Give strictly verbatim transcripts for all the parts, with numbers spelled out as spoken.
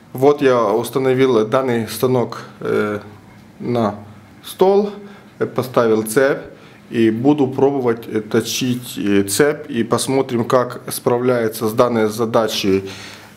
Вот я установил данный станок на стол, поставил цепь и буду пробовать точить цепь и посмотрим, как справляется с данной задачей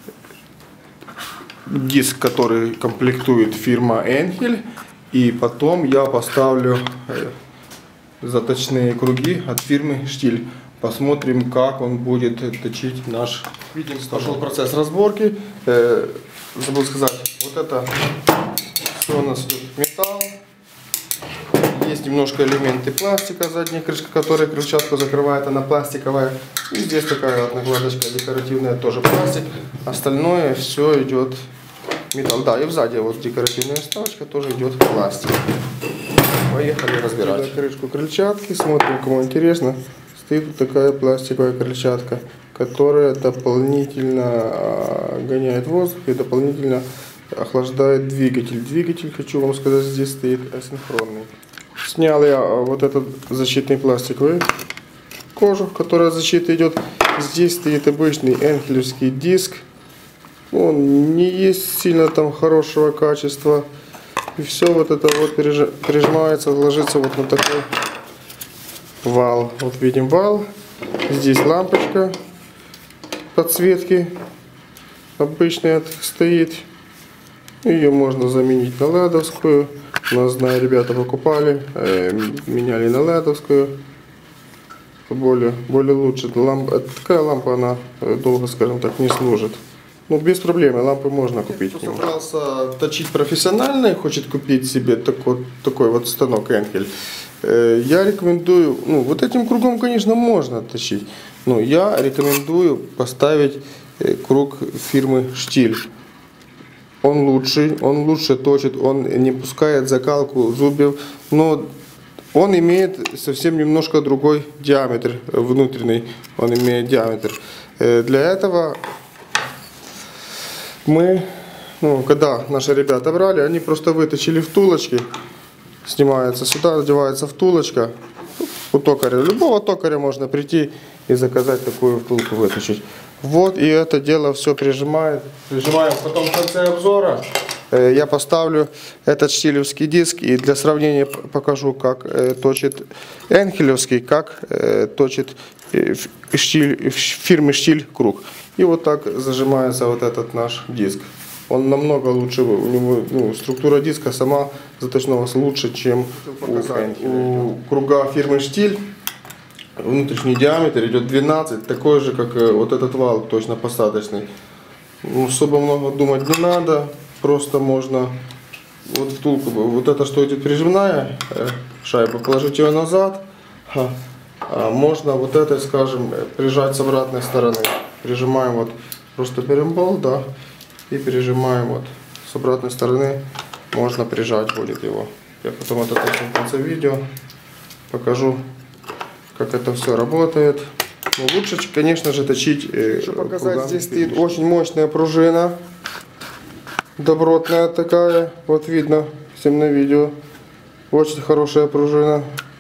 диск, который комплектует фирма Энхель. И потом я поставлю заточные круги от фирмы Штиль. Посмотрим, как он будет точить наш. Видим, пошел процесс разборки. Э, забыл сказать, вот это все у нас идет металл. Есть немножко элементы пластика, задняя крышка, которая крыльчатку закрывает, она пластиковая. И здесь такая вот накладочка декоративная, тоже пластик. Остальное все идет металл. Да, и сзади вот декоративная вставочка тоже идет пластик. Поехали разбирать. Крышку крыльчатки, смотрим, кому интересно. Стоит вот такая пластиковая крыльчатка, которая дополнительно гоняет воздух и дополнительно охлаждает двигатель. Двигатель, хочу вам сказать, здесь стоит асинхронный. Снял я вот этот защитный пластиковый кожу, которая защита идет. Здесь стоит обычный энхелевский диск. Он не есть сильно там хорошего качества. И все вот это вот прижимается, ложится вот на такой вал. Вот видим вал. Здесь лампочка подсветки обычная стоит. Ее можно заменить на ледовскую. У нас, знаю, ребята покупали, э, меняли на ледовскую. Более, более лучше. Лампа, такая лампа, она долго, скажем так, не служит. Ну, без проблем, лампы можно купить. Кто собрался точить профессионально и хочет купить себе такой, такой вот станок Энхель, э, я рекомендую, ну, вот этим кругом, конечно, можно точить, но я рекомендую поставить э, круг фирмы Штиль. Он лучший, он лучше точит, он не пускает закалку зубьев, но он имеет совсем немножко другой диаметр, внутренний он имеет диаметр. Э, для этого мы, ну, когда наши ребята брали, они просто выточили втулочки, снимается сюда, надевается втулочка. У токаря, любого токаря можно прийти и заказать такую втулку выточить. Вот, и это дело все прижимает. Прижимаем. Потом в конце обзора э, я поставлю этот штилевский диск и для сравнения покажу, как э, точит энхелевский, как э, точит э, штиль, фирмы Штиль круг. И вот так зажимается вот этот наш диск. Он намного лучше, у него, ну, структура диска сама заточного лучше, чем у, у круга фирмы Штиль. Внутренний диаметр идет двенадцать, такой же, как вот этот вал, точно посадочный. Ну, особо много думать не надо, просто можно вот втулку, вот это что идет прижимная шайба, положить ее назад, а, а можно вот это, скажем, прижать с обратной стороны. Прижимаем вот, просто берем болт, да, и прижимаем вот с обратной стороны, можно прижать будет его. Я потом это точно в конце видео покажу, как это все работает. Но лучше, конечно же, точить. Э, Хочу показать, здесь стоит очень мощная пружина, добротная такая, вот видно всем на видео, очень хорошая пружина.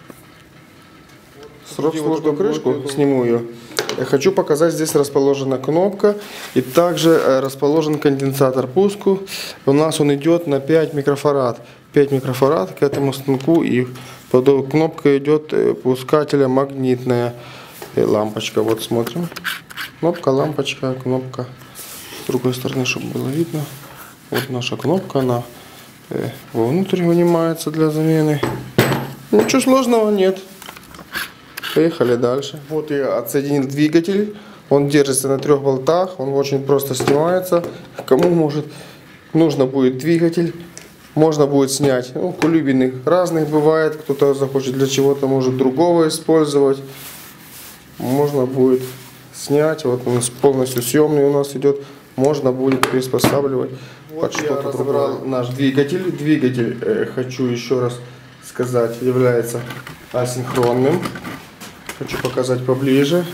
Срок службы крышку, сниму ее. Я хочу показать, здесь расположена кнопка и также расположен конденсатор пуску. У нас он идет на пять микрофарад. пять микрофарад к этому станку, и под кнопкой идет пускателя магнитная лампочка. Вот смотрим. Кнопка, лампочка, кнопка. С другой стороны, чтобы было видно. Вот наша кнопка, она вовнутрь вынимается для замены. Ничего сложного нет. Поехали дальше. Вот я отсоединил двигатель. Он держится на трех болтах. Он очень просто снимается. Кому может нужно будет двигатель, можно будет снять. Ну, кулибины разных бывает. Кто-то захочет для чего-то, может другого использовать. Можно будет снять. Вот он полностью съемный у нас идет. Можно будет приспосабливать вот под что-то другое. Наш двигатель. Двигатель, э, хочу еще раз сказать, является асинхронным. Хочу показать поближе.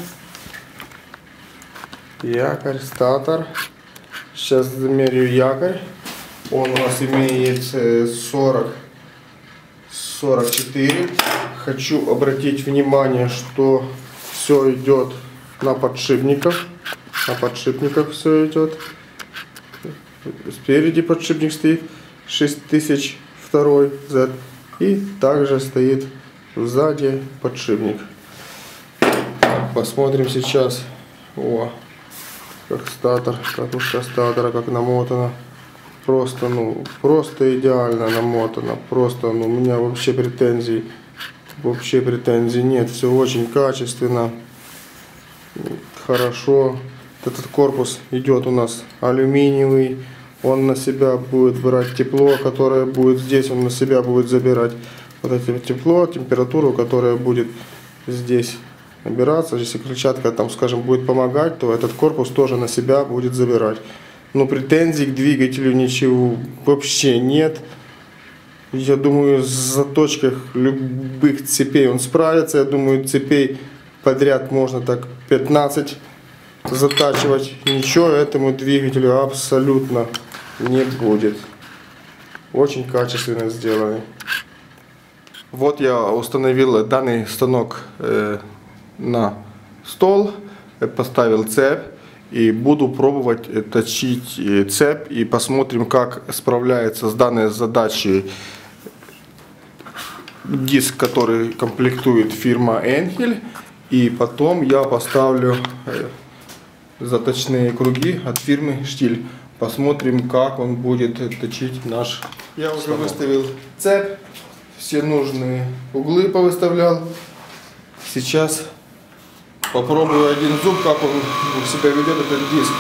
Якорь, статор. Сейчас замерю якорь. Он у нас имеет сорок, сорок четыре. Хочу обратить внимание, что все идет на подшипниках. На подшипниках все идет. Спереди подшипник стоит шесть тысяч два зет. И также стоит сзади подшипник. Посмотрим сейчас. О, как статор, катушка статора, как намотана. Просто, ну, просто идеально намотано. Просто, ну, у меня вообще претензий, вообще претензий нет. Все очень качественно, хорошо. Этот корпус идет у нас алюминиевый. Он на себя будет брать тепло, которое будет здесь, он на себя будет забирать вот это тепло, температуру, которая будет здесь набираться. Если клетчатка, там, скажем, будет помогать, то этот корпус тоже на себя будет забирать. Но претензий к двигателю ничего вообще нет. Я думаю, с заточкой любых цепей он справится. Я думаю, цепей подряд можно так пятнадцать затачивать. Ничего этому двигателю абсолютно не будет. Очень качественно сделаны. Вот я установил данный станок э, на стол, поставил цепь и буду пробовать точить цепь и посмотрим, как справляется с данной задачей диск, который комплектует фирма Энхель. И потом я поставлю э, заточные круги от фирмы Штиль. Посмотрим, как он будет точить наш Я уже станок. Выставил цепь, все нужные углы повыставлял. Сейчас попробую один зуб, как он себя ведет, этот диск.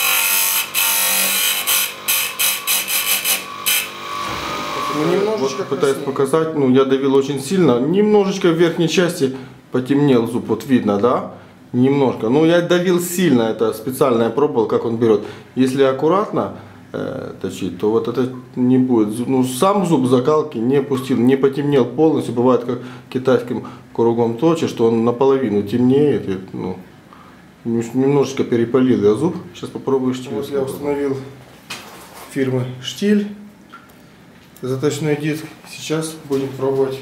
Ну, немножечко вот пытаюсь показать, ну я давил очень сильно, немножечко в верхней части потемнел зуб, вот видно, да? Немножко. Ну я давил сильно, это специально я пробовал, как он берет. Если аккуратно э, точить, то вот это не будет. Ну сам зуб закалки не пустил, не потемнел полностью. Бывает, как китайским кругом точишь, что он наполовину темнеет. И, ну, немножечко перепалил я зуб. Сейчас попробую штиль. Вот я установил фирмы Штиль заточной диск. Сейчас будем пробовать.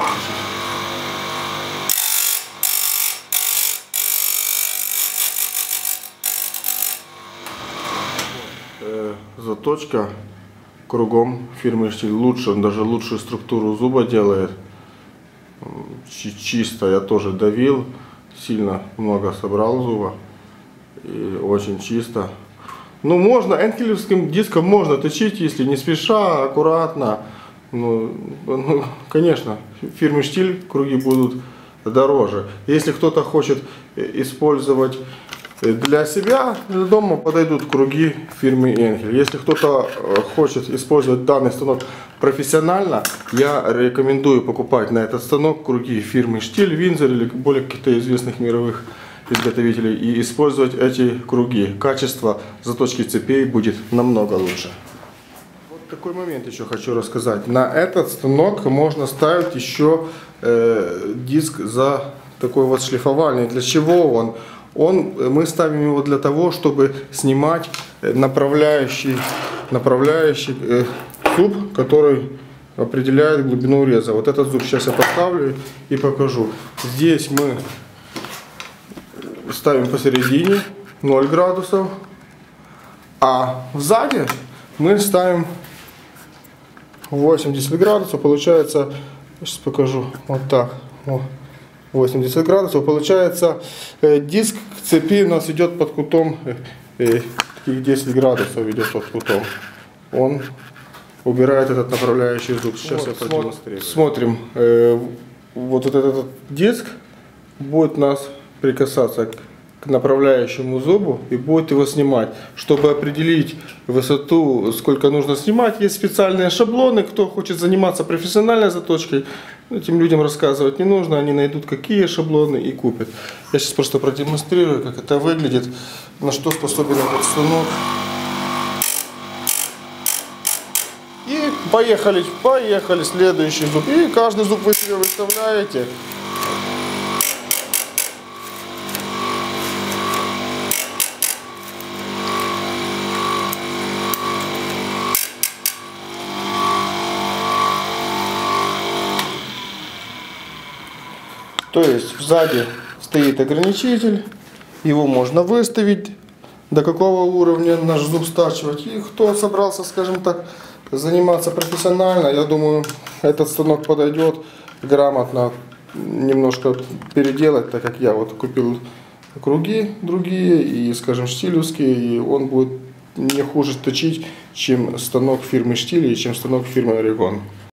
Заточка кругом фирмы Штиль лучше, он даже лучшую структуру зуба делает. Чисто я тоже давил, сильно много собрал зуба и очень чисто. Ну можно, энхелевским диском можно точить, если не спеша, аккуратно. Ну, ну конечно, фирмы Штиль круги будут дороже. Если кто-то хочет использовать для себя, дома подойдут круги фирмы Энхель. Если кто-то хочет использовать данный станок профессионально, я рекомендую покупать на этот станок круги фирмы Штиль, Винзор или более каких-то известных мировых изготовителей и использовать эти круги. Качество заточки цепей будет намного лучше. Вот такой момент еще хочу рассказать. На этот станок можно ставить еще э, диск за такой вот шлифовальный. Для чего он? Он, мы ставим его для того, чтобы снимать направляющий, направляющий э, зуб, который определяет глубину уреза. Вот этот зуб сейчас я поставлю и покажу. Здесь мы ставим посередине ноль градусов, а сзади мы ставим восемьдесят градусов. Получается, сейчас покажу, вот так. Вот. восемьдесят градусов. Получается, э, диск к цепи у нас идет под кутом, э, таких десять градусов идет под кутом. Он убирает этот направляющий зуб. Сейчас вот, я продемонстрирую. Смотрим, э, вот этот, этот диск будет у нас прикасаться к, к направляющему зубу и будет его снимать. Чтобы определить высоту, сколько нужно снимать, есть специальные шаблоны. Кто хочет заниматься профессиональной заточкой, этим людям рассказывать не нужно, они найдут какие шаблоны и купят. Я сейчас просто продемонстрирую, как это выглядит, на что способен этот станок. И поехали, поехали, следующий зуб. И каждый зуб вы себе выставляете. То есть сзади стоит ограничитель, его можно выставить до какого уровня наш зуб стачивать. И кто собрался, скажем так, заниматься профессионально, я думаю, этот станок подойдет грамотно, немножко переделать, так как я вот купил круги другие и, скажем, штилевские, и он будет не хуже точить, чем станок фирмы Штиль и чем станок фирмы Орегон.